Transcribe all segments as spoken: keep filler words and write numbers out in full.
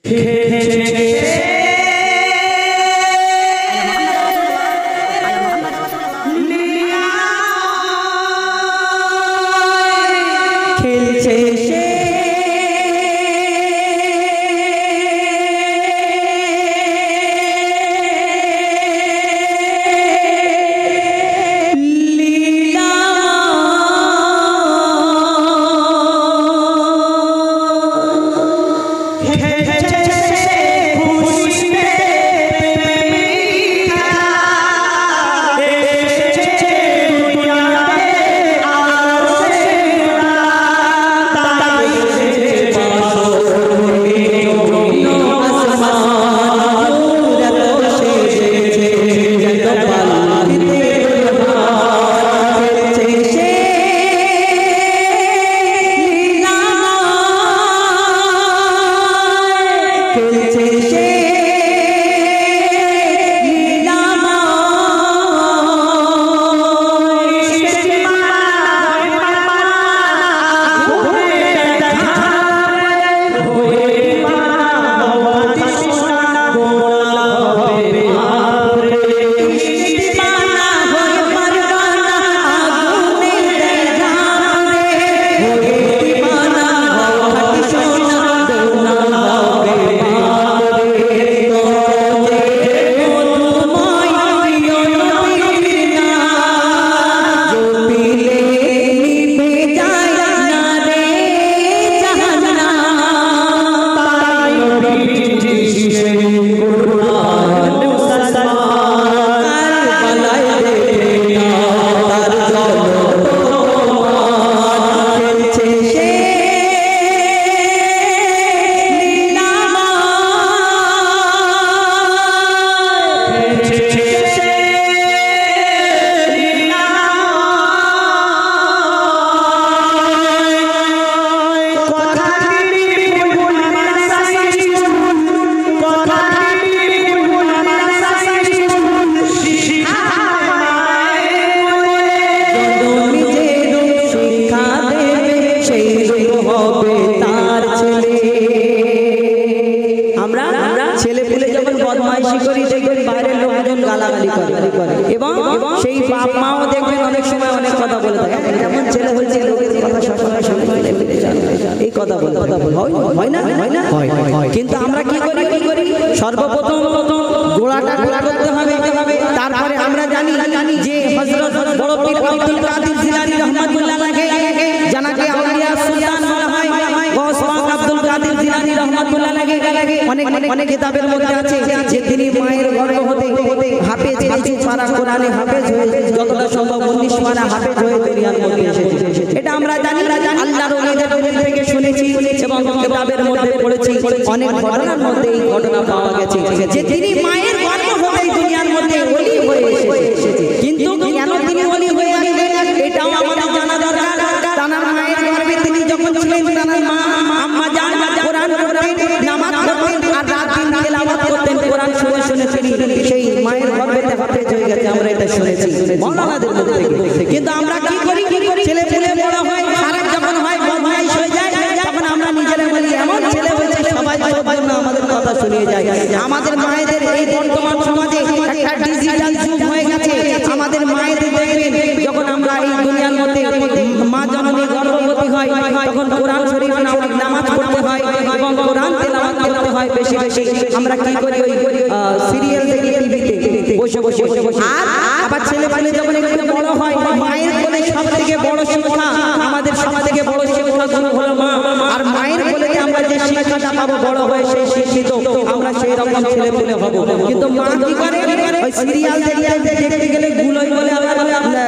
কিন্তু আমরা কি করি কি করি সর্বপ্রথম গোড়াটা গোড়া করতে হবে, তারপরে আমরা জানি যে হযরত বড় পীর আব্দুল কাদের জিলানী রাহমাতুল্লাহ আলাইহি জানাকে আউলিয়া সুলতান বলা হয়, গৌস পাক আব্দুল কাদের জিলানী রাহমাতুল্লাহ আলাইহি অনেক অনেক কিতাবের মধ্যে আছে যে তিনি মায়ের গর্ভ হতে হাফেজ পঁচিশ পারা কোরআনে হাফেজ হয়ে যতটা সম্ভব উনিশ পারা হাফেজ হয়ে দুনিয়ার মধ্যে এসেছে। এটা আমরা জানি আল্লাহর ওলিদের থেকে শুনেছি এবং কিতাবের মধ্যে পড়েছি। অনেক ঘটনার মধ্যে এই ঘটনা পাওয়া গেছে যে তিনি মায়ের গর্ভ হতে দুনিয়ার মধ্যে ওলি হয়ে এসেছে। কিন্তু কেন তিনি ওলি হয়ে গেলেন এটাও আমাদের জানা দরকার। তার মায়ের গর্ভে তিনি যখন ছিলেন তার মা আম্মা জান কোরআন পড়তেন, নামাজ পড়তেন আর রাত দিন তেলাওয়াত করতেন। কোরআন শুনে শুনে তিনি সেই মায়ের গর্ভেতে হাফেজ হয়ে গেছে, আমরা এটা শুনেছি মাওলানাদের মধ্যে থেকে। কিন্তু আমরা কি করি কি করি ছেলে ছেলে বড় হয়, খারাপ যখন হয় বদমাইশ হয়ে যায়, তখন আমরা নিজেরা বলি এমন ছেলে হয়েছে সবাই সবার না আমাদের কথা শুনিয়ে যায়। আমাদের মায়েদের এই বর্তমান সমাজে একটা ডিজিটাল যুগ হয়ে গেছে। আমাদের মায়েদের দেখবেন যখন আমরা এই দুনিয়ার মধ্যে মা জননী গর্ভবতী হয় তখন কোরআন শরীফ নামাজ পড়তে হয় এবং কোরআন তেলাওয়াত করতে হয় বেশি বেশি। আমরা কি করি ওই সিরিয়াল দেখি টিভিতে বসে বসে। আর আবার ছেলে পেলে যখন একটু বড় হয় মায়ের কোলে সব থেকে বড় শিক্ষা, আমাদের সব থেকে বড় শিক্ষা হলো মা। আর মায়ের কোলে আমরা যে শিক্ষাটা পাবো বড় হয়ে সেই শিক্ষিত আমরা সেই রকম ছেলে পেলে হব। কিন্তু মা কি করে ওই সিরিয়াল দেখতে দেখতে গেলে গুলোই বলে আবার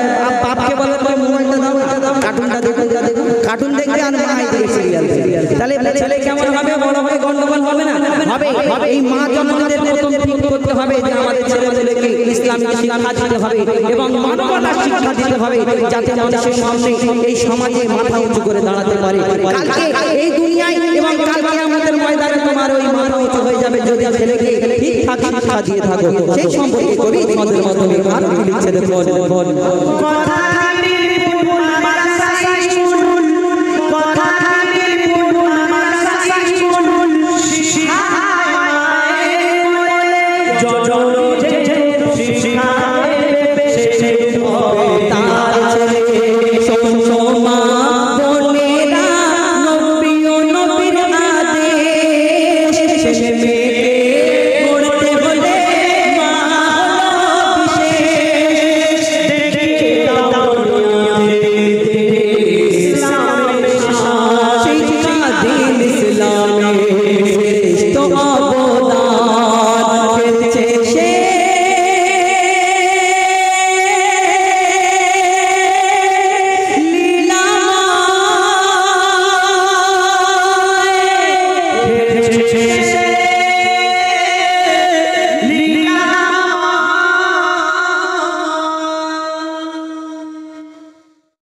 বাপকে বলে মোবাইলটা দাও কার্টুনটা দেখো কার্টুন দেখবে আর মা দেখে সিরিয়াল। তাহলে ছেলে কেমন হবে? বড় হয়ে গন্ডগোল হবে না? হবে। এই মা জননীদের প্রথম ঠিক করতে হবে যে আমাদের ছেলেমেয়েদেরকে ইসলামিক শিক্ষা দিতে হবে এবং মানবতার শিক্ষা দিতে হবে যাতে মানুষের সামনে এই সমাজে মাথা উঁচু করে দাঁড়াতে পারে। কালকে এই দুনিয়ায় এবং কালকে আমাদের ময়দানে তোমার ওই মাথা উঁচু হয়ে যাবে যদি ছেলেকে ঠিকঠাক শিক্ষা দিয়ে থাকো। সেই সম্পর্কে কবি তোমাদের মাধ্যমে আর কি লিখছে দেখো।